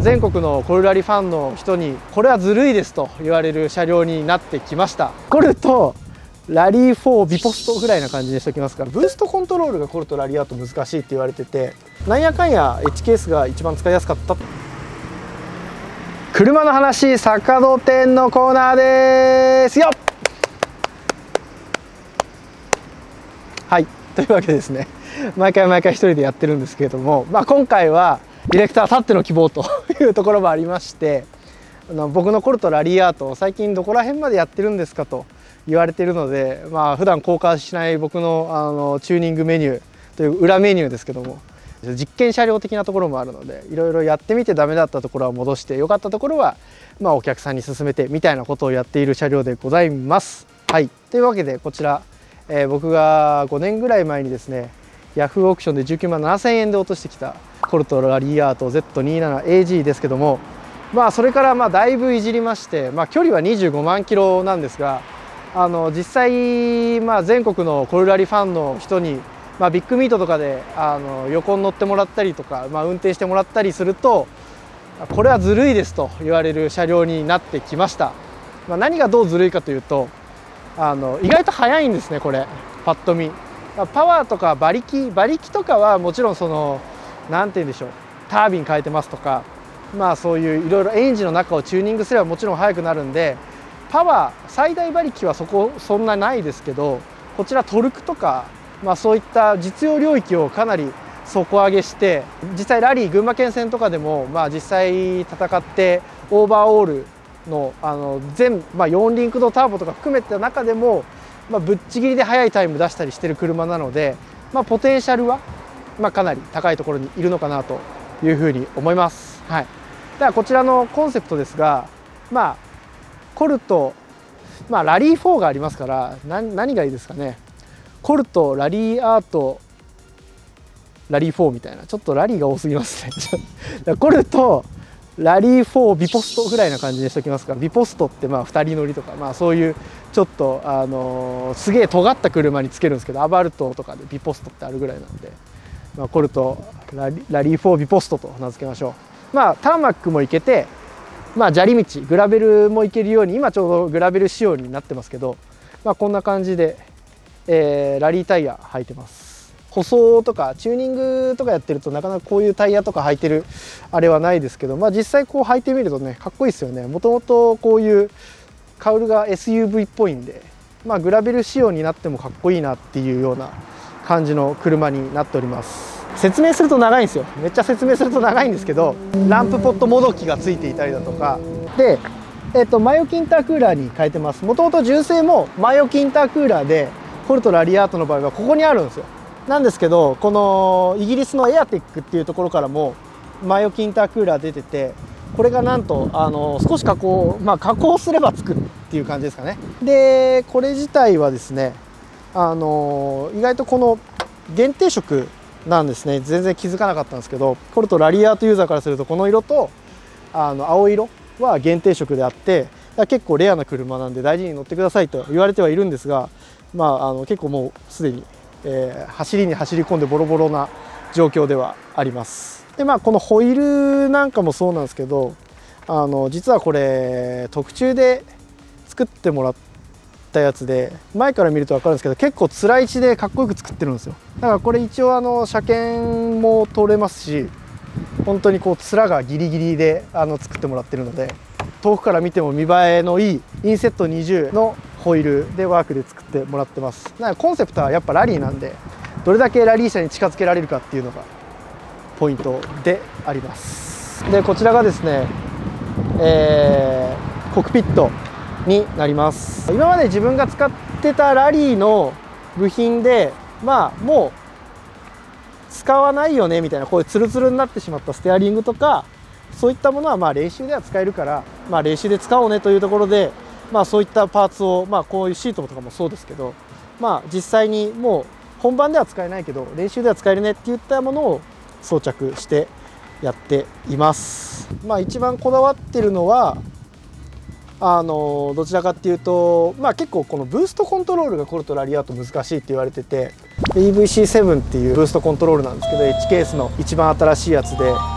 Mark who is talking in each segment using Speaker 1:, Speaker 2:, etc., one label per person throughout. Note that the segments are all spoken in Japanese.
Speaker 1: 全国のコルラリファンの人にこれはずるいですと言われる車両になってきました。コルトラリー4ビポストぐらいな感じにしておきますから、ブーストコントロールがコルトラリーアート難しいって言われてて、なんやかんや H ケースが一番使いやすかった。車の話坂戸店のコーナーですよ。はい、というわけでですね、毎回一人でやってるんですけれども、今回はディレクターたっての希望というところもありまして、僕のコルトラリーアートを最近どこら辺までやってるんですかと言われているので、普段公開しない僕のチューニングメニューという裏メニューですけども、実験車両的なところもあるので、いろいろやってみてダメだったところは戻して、良かったところはお客さんに勧めてみたいなことをやっている車両でございます。はい、というわけでこちら、僕が5年ぐらい前にですね、ヤフーオークションで19万7000円で落としてきたコルトラリーアート Z27AG ですけども、それからだいぶいじりまして、距離は25万キロなんですが、実際、全国のコルラリファンの人に、ビッグミートとかで横に乗ってもらったりとか、運転してもらったりすると、これはずるいですと言われる車両になってきました。何がどうずるいかというと、意外と速いんですね、これパッと見。パワーとか馬力とかはもちろん何て言うんでしょう、タービン変えてますとか、そういういろいろエンジンの中をチューニングすればもちろん速くなるんで、パワー最大馬力はそんなないですけど、こちらトルクとか、そういった実用領域をかなり底上げして、実際ラリー群馬県戦とかでも実際戦ってオーバーオールの全4リンクドターボとか含めた中でもぶっちぎりで速いタイム出したりしてる車なので、ポテンシャルはかなり高いところにいるのかなというふうに思います。はい、だからこちらのコンセプトですが、コルト、ラリー4がありますから、何がいいですかね。コルトラリーアートラリー4みたいな、ちょっとラリーが多すぎますねコルトラリー4ビポストぐらいな感じにしておきますから、ビポストって2人乗りとか、そういうちょっとすげえ尖った車につけるんですけど、アバルトとかでビポストってあるぐらいなんで、コルトラリー4ビポストと名付けましょう。ターマックもいけて、砂利道グラベルもいけるように、今ちょうどグラベル仕様になってますけど、こんな感じで、ラリータイヤ履いてます。舗装とかチューニングとかやってるとなかなかこういうタイヤとか履いてるあれはないですけど、実際こう履いてみるとね、かっこいいですよね。もともとこういうカウルが SUV っぽいんで、グラベル仕様になってもかっこいいなっていうような感じの車になっております。説明すると長いんですよ。めっちゃ説明すると長いんですけど、ランプポットもどきがついていたりだとかで、マイオキインタークーラーに変えてます。もともと純正もマイオキインタークーラーで、コルトラリーアートの場合はここにあるんですよ。なんですけど、このイギリスのエアテックっていうところからもマイオキインタークーラー出てて、これがなんと少し加工すればつくっていう感じですかね。でこれ自体はですね、意外とこの限定色なんですね。全然気づかなかったんですけど、コルトラリーアートユーザーからするとこの色と青色は限定色であって、結構レアな車なんで大事に乗ってくださいと言われてはいるんですが、結構もうすでに走りに走り込んでボロボロな状況ではあります。でこのホイールなんかもそうなんですけど、実はこれ特注で作ってもらったやつで、前から見ると分かるんですけど、結構つらい位置でかっこよく作ってるんですよ。だからこれ一応車検も取れますし、本当にこう面がギリギリで作ってもらってるので、遠くから見ても見栄えのいいインセット20のホイールでワークで作ってもらってます。だからコンセプトはやっぱラリーなんで、どれだけラリー車に近づけられるかっていうのがポイントであります。でこちらがですね、コックピットになります。今まで自分が使ってたラリーの部品でもう使わないよねみたいな、こういうツルツルになってしまったステアリングとか、そういったものは練習では使えるから、練習で使おうねというところで、そういったパーツを、こういうシートとかもそうですけど、実際にもう本番では使えないけど練習では使えるねっていったものを装着してやっています。一番こだわってるのはどちらかっていうと、結構このブーストコントロールがコルトラリーアート難しいって言われてて、 EVC7 っていうブーストコントロールなんですけど、 H ケースの一番新しいやつで、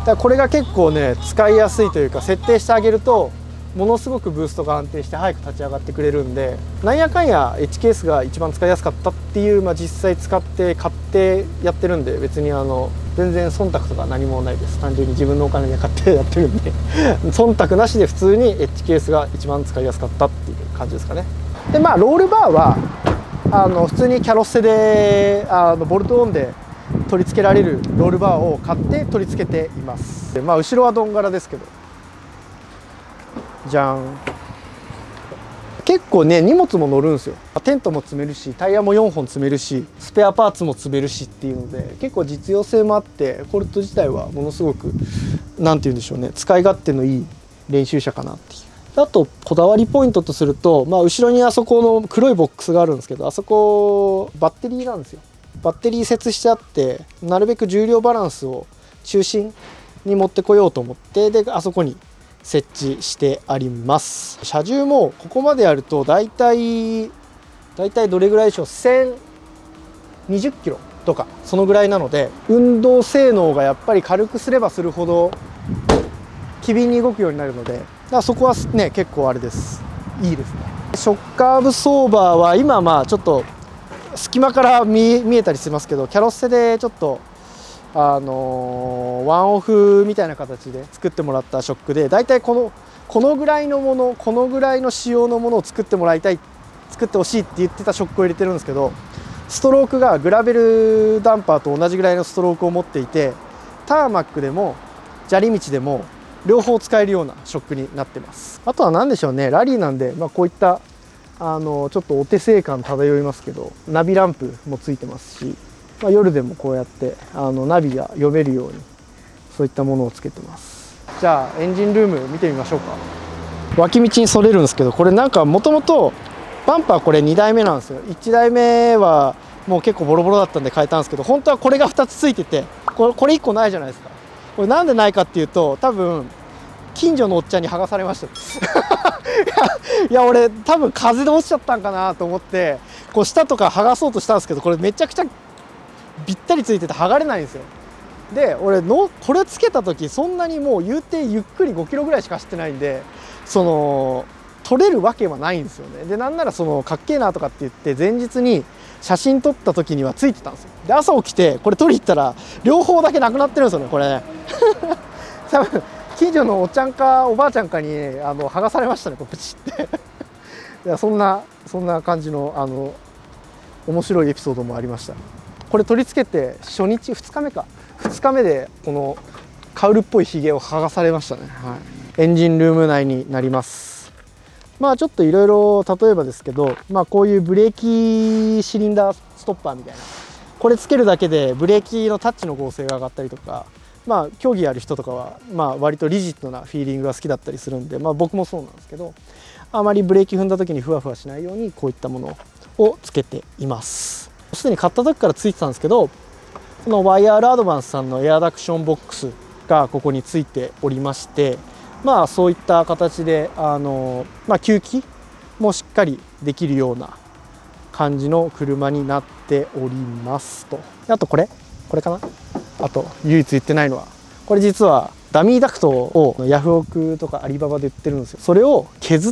Speaker 1: からこれが結構ね使いやすいというか、設定してあげるとものすごくブーストが安定して早く立ち上がってくれるんで、なんやかんや H ケースが一番使いやすかったっていう、実際使って買ってやってるんで、別に全然忖度とか何もないです。単純に自分のお金で買ってやってるんで忖度なしで普通に H ケースが一番使いやすかったっていう感じですかね。でロールバーは普通にキャロッセでボルトオンで取り付けられるロールバーを買って取り付けています。で後ろはドン柄ですけど、じゃん。結構ね荷物も乗るんですよ。テントも積めるし、タイヤも4本積めるし、スペアパーツも積めるしっていうので、結構実用性もあって、コルト自体はものすごく何て言うんでしょうね、使い勝手のいい練習車かなっていう。あとこだわりポイントとすると、後ろにあそこの黒いボックスがあるんですけど、あそこバッテリーなんですよ。バッテリー接してあって、なるべく重量バランスを中心に持ってこようと思って、であそこに設置してあります。車重もここまでやるとだいたいどれぐらいでしょう、1020キロとかそのぐらいなので、運動性能がやっぱり軽くすればするほど機敏に動くようになるので、だからそこはね結構あれです、いいですね。ショックアーブソーバーは今ちょっと隙間から見えたりしますけど、キャロッセでちょっとワンオフみたいな形で作ってもらったショックで、だいたいこのぐらいのもの、このぐらいの仕様のものを作ってほしいって言ってたショックを入れてるんですけど、ストロークがグラベルダンパーと同じぐらいのストロークを持っていて、ターマックでも砂利道でも両方使えるようなショックになってます。あとは何でしょうね、ラリーなんで、こういったちょっとお手製感漂いますけど、ナビランプもついてますし、夜でもこうやってナビが読めるように、そういったものをつけてます。じゃあエンジンルーム見てみましょうか。脇道にそれるんですけど、これなんかもともとバンパーこれ2台目なんですよ。1台目はもう結構ボロボロだったんで変えたんですけど、本当はこれが2つついてて、これ1個ないじゃないですか。これなんでないかっていうと、多分近所のおっちゃんに剥がされましたいや俺多分風で落ちちゃったんかなと思って、こう下とか剥がそうとしたんですけど、これめちゃくちゃぴったりついてて剥がれないんですよ。で俺これつけた時そんなにもう言うてゆっくり5キロぐらいしか走ってないんで、取れるわけはないんですよね。でなんならかっけえなとかって言って前日に写真撮った時にはついてたんですよ。で朝起きてこれ取り行ったら両方だけなくなってるんですよね、これね多分近所のおっちゃんかおばあちゃんかに剥がされましたね、これプチっていやそんな感じの面白いエピソードもありました。これ取り付けて初日2日目でこのカウルっぽいひげを剥がされましたね。エンジンルーム内になります。ちょっといろいろ例えばですけど、こういうブレーキシリンダーストッパーみたいな、これつけるだけでブレーキのタッチの剛性が上がったりとか、競技やる人とかは割とリジッドなフィーリングが好きだったりするんで、僕もそうなんですけど、あまりブレーキ踏んだ時にふわふわしないようにこういったものをつけています。すでに買った時からついてたんですけど、この YR アドバンスさんのエアダクションボックスがここについておりまして、そういった形で吸気もしっかりできるような感じの車になっておりますと。あとこれかな。あと唯一言ってないのは、これ実はダミーダクトをヤフオクとかアリババで売ってるんですよ。それを削って、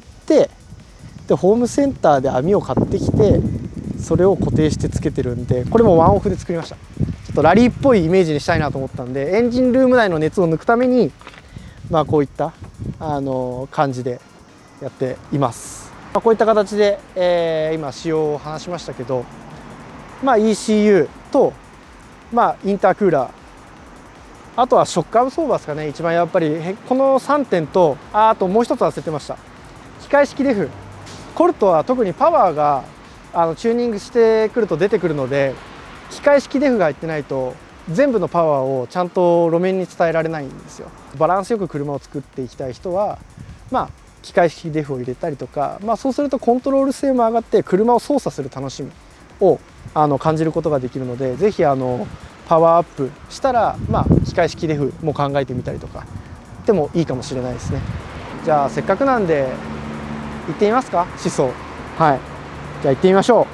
Speaker 1: でホームセンターで網を買ってきてそれを固定してつけてるんで、これもワンオフで作りました。ちょっとラリーっぽいイメージにしたいなと思ったんで、エンジンルーム内の熱を抜くためにこういった感じでやっています。こういった形で、今仕様を話しましたけど、ECU とインタークーラー、あとはショックアブソーバーですかね、一番やっぱりこの3点と、あともう一つ忘れてました、機械式デフ。コルトは特にパワーがチューニングしてくると出てくるので、機械式デフが入ってないと全部のパワーをちゃんと路面に伝えられないんですよ。バランスよく車を作っていきたい人は機械式デフを入れたりとか、そうするとコントロール性も上がって車を操作する楽しみを感じることができるので、ぜひパワーアップしたら機械式デフも考えてみたりとかでもいいかもしれないですね。じゃあせっかくなんで行ってみますか、思想。はい、じゃあ行ってみましょう。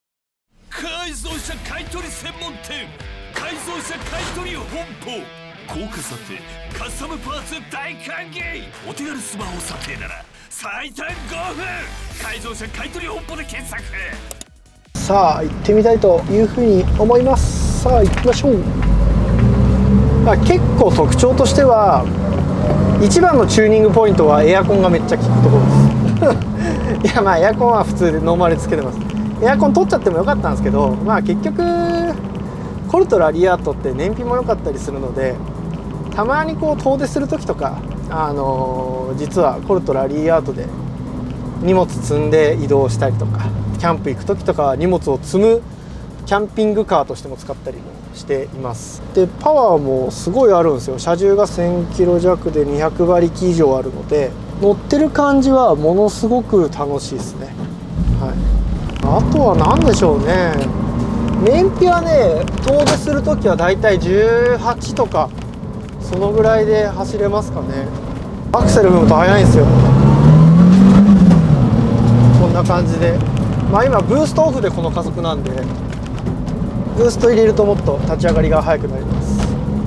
Speaker 2: 改造車買取専門店、改造車買取本舗。 高価査定カスタムパーツ大歓迎。お手軽スマホ査定なら最短5分。改造車買取本舗で検索。
Speaker 1: さあ行ってみたいというふうに思います。さあ行きましょう。結構特徴としては一番のチューニングポイントはエアコンがめっちゃ効くところですいやまあエアコンは普通でノーマルでつけてます。エアコン取っちゃってもよかったんですけど、まあ結局コルトラリアートって燃費も良かったりするので、たまにこう遠出する時とか実はコルトラリアートで荷物積んで移動したりとか、キャンプ行く時とかは荷物を積むキャンピングカーとしても使ったりもしています。でパワーもすごいあるんですよ。車重が1000キロ弱で200馬力以上あるので、乗ってる感じはものすごく楽しいですね。はい、あとは何でしょうね。燃費はね、遠出する時はだいたい18とかそのぐらいで走れますかね。アクセル踏むと速いんですよ。こんな感じで、まあ今ブーストオフでこの加速なんで、ブースト入れるともっと立ち上がりが速くなります。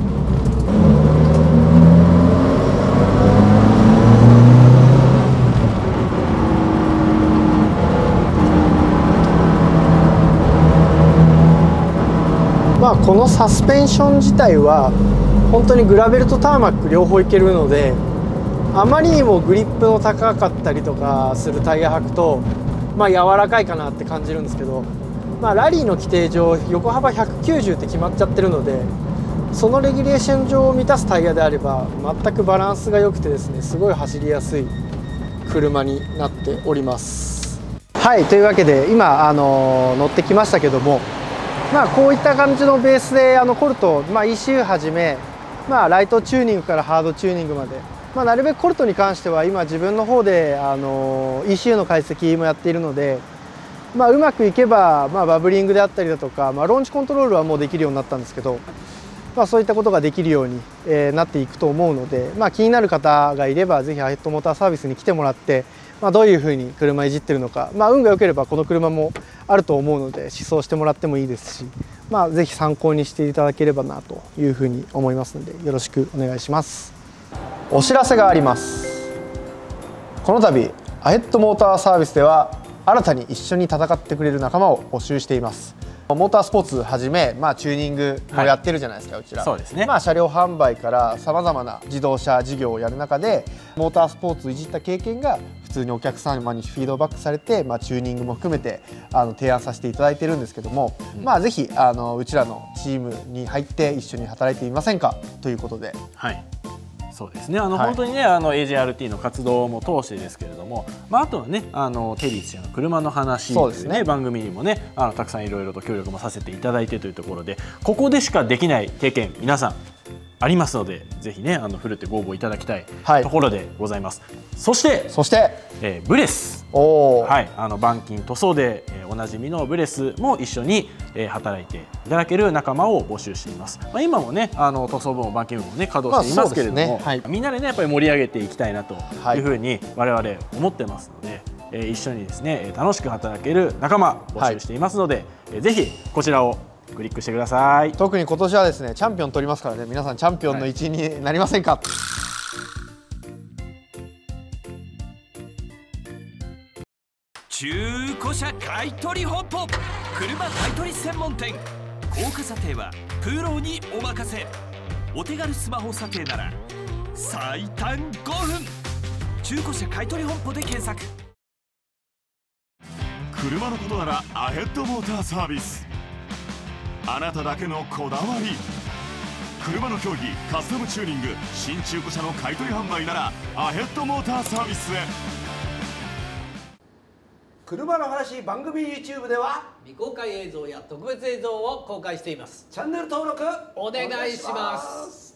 Speaker 1: まあこのサスペンション自体は本当にグラベルとターマック両方いけるので、あまりにもグリップの高かったりとかするタイヤ履くとまあ柔らかいかなって感じるんですけど、まあ、ラリーの規定上横幅190って決まっちゃってるので、そのレギュレーション上を満たすタイヤであれば全くバランスが良くてですね、すごい走りやすい車になっております。はい、というわけで今乗ってきましたけども、まあこういった感じのベースでコルト、まあ、ECU はじめ、まあ、ライトチューニングからハードチューニングまで、まあ、なるべくコルトに関しては今自分の方でECU の解析もやっているので、まあ、うまくいけば、まあ、バブリングであったりだとか、まあ、ローンチコントロールはもうできるようになったんですけど、まあ、そういったことができるように、なっていくと思うので、まあ、気になる方がいればぜひアヘッドモーターサービスに来てもらって、まあ、どういうふうに車いじってるのか、まあ、運が良ければこの車もあると思うので試走してもらってもいいですし、まあ、ぜひ参考にしていただければなというふうに思いますのでよろしくお願いします。お知らせがあります。この度アヘッドモーターサービスでは新たに一緒に戦ってくれる仲間を募集しています。モータースポーツはじめ、まあ、チューニングもやってるじゃないですか、うちら。
Speaker 3: そうですね。
Speaker 1: まあ、車両販売からさまざまな自動車事業をやる中でモータースポーツをいじった経験が普通にお客様にフィードバックされて、まあ、チューニングも含めて提案させていただいてるんですけども、まあ、ぜひうちらのチームに入って一緒に働いてみませんかということで。
Speaker 3: はい、そうですね。本当にねAJRT の活動も通してですけれども、まあ、あとはねテリー氏の車の話というね番組にもねたくさんいろいろと協力もさせていただいてというところで、ここでしかできない経験皆さんありますので、ぜひねふるってご応募いただきたいところでございます。そしてブレス、はい、板金塗装でおなじみのブレスも一緒に働いていただける仲間を募集しています。まあ、今もね塗装部も板金部もね稼働していますけれども、まあね、はい、みんなでねやっぱり盛り上げていきたいなというふうに我々思ってますので、一緒にですね楽しく働ける仲間募集していますので、ぜひこちらをクリックしてください。
Speaker 1: 特に今年はですねチャンピオン取りますからね、皆さんチャンピオンの一員になりませんか。
Speaker 2: 中古車買取本舗、車買取専門店。高価査定はプロにお任せ。お手軽スマホ査定なら最短5分。中古車買取本舗で検索。車のことならアヘッドモーターサービス。あなただけのこだわり。車の競技、カスタムチューニング、新中古車の買取販売ならアヘッドモーターサービスへ。
Speaker 4: 車の話番組 YouTube では
Speaker 5: 未公開映像や特別映像を公開しています。
Speaker 4: チャンネル登録
Speaker 5: お願いします。